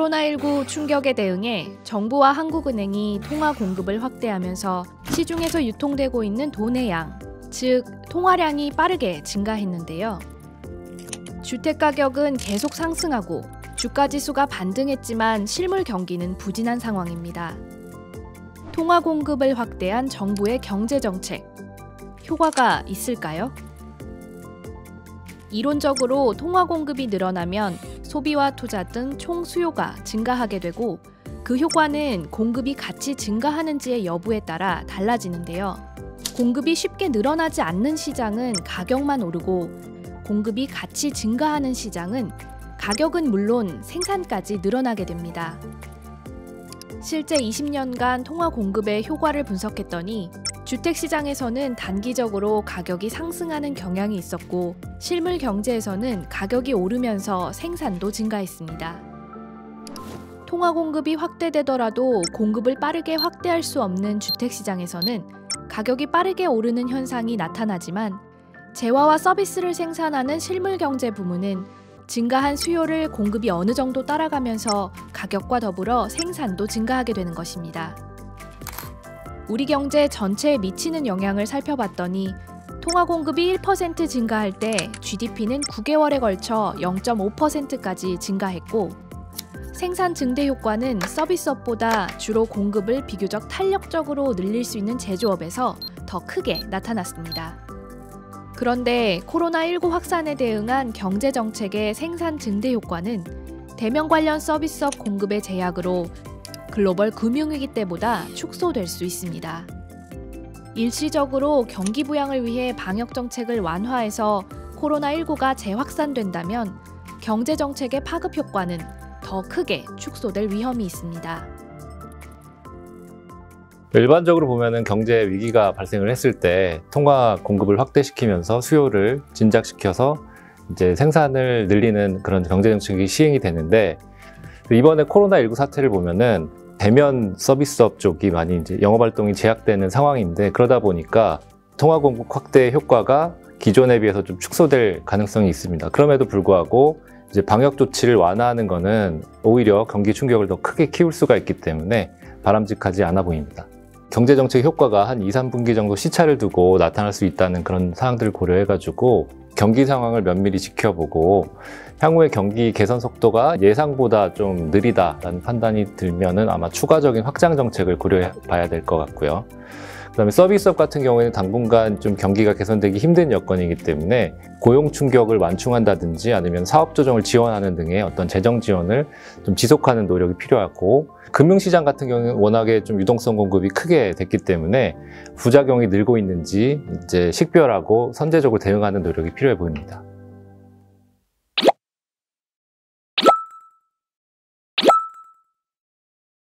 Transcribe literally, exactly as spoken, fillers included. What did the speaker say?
코로나십구 충격에 대응해 정부와 한국은행이 통화 공급을 확대하면서 시중에서 유통되고 있는 돈의 양, 즉 통화량이 빠르게 증가했는데요. 주택가격은 계속 상승하고 주가지수가 반등했지만 실물 경기는 부진한 상황입니다. 통화 공급을 확대한 정부의 경제정책, 효과가 있을까요? 이론적으로 통화 공급이 늘어나면 소비와 투자 등 총 수요가 증가하게 되고 그 효과는 공급이 같이 증가하는지의 여부에 따라 달라지는데요. 공급이 쉽게 늘어나지 않는 시장은 가격만 오르고 공급이 같이 증가하는 시장은 가격은 물론 생산까지 늘어나게 됩니다. 실제 이십 년간 통화 공급의 효과를 분석했더니 주택시장에서는 단기적으로 가격이 상승하는 경향이 있었고 실물 경제에서는 가격이 오르면서 생산도 증가했습니다. 통화 공급이 확대되더라도 공급을 빠르게 확대할 수 없는 주택시장에서는 가격이 빠르게 오르는 현상이 나타나지만 재화와 서비스를 생산하는 실물 경제 부문은 증가한 수요를 공급이 어느 정도 따라가면서 가격과 더불어 생산도 증가하게 되는 것입니다. 우리 경제 전체에 미치는 영향을 살펴봤더니 통화 공급이 일 퍼센트 증가할 때 지디피는 구 개월에 걸쳐 영 점 오 퍼센트까지 증가했고 생산 증대 효과는 서비스업보다 주로 공급을 비교적 탄력적으로 늘릴 수 있는 제조업에서 더 크게 나타났습니다. 그런데 코로나십구 확산에 대응한 경제정책의 생산 증대 효과는 대면 관련 서비스업 공급의 제약으로 글로벌 금융위기 때보다 축소될 수 있습니다. 일시적으로 경기 부양을 위해 방역정책을 완화해서 코로나십구가 재확산된다면 경제정책의 파급 효과는 더 크게 축소될 위험이 있습니다. 일반적으로 보면은 경제 위기가 발생을 했을 때 통화 공급을 확대시키면서 수요를 진작시켜서 이제 생산을 늘리는 그런 경제 정책이 시행이 되는데 이번에 코로나십구 사태를 보면은 대면 서비스업 쪽이 많이 이제 영업 활동이 제약되는 상황인데 그러다 보니까 통화 공급 확대 효과가 기존에 비해서 좀 축소될 가능성이 있습니다. 그럼에도 불구하고 이제 방역 조치를 완화하는 것은 오히려 경기 충격을 더 크게 키울 수가 있기 때문에 바람직하지 않아 보입니다. 경제정책 효과가 한 이, 삼 분기 정도 시차를 두고 나타날 수 있다는 그런 사항들을 고려해가지고 경기 상황을 면밀히 지켜보고 향후의 경기 개선 속도가 예상보다 좀 느리다라는 판단이 들면은 아마 추가적인 확장 정책을 고려해 봐야 될 것 같고요. 그 다음에 서비스업 같은 경우에는 당분간 좀 경기가 개선되기 힘든 여건이기 때문에 고용 충격을 완충한다든지 아니면 사업 조정을 지원하는 등의 어떤 재정 지원을 좀 지속하는 노력이 필요하고 금융시장 같은 경우는 워낙에 좀 유동성 공급이 크게 됐기 때문에 부작용이 늘고 있는지 이제 식별하고 선제적으로 대응하는 노력이 필요해 보입니다.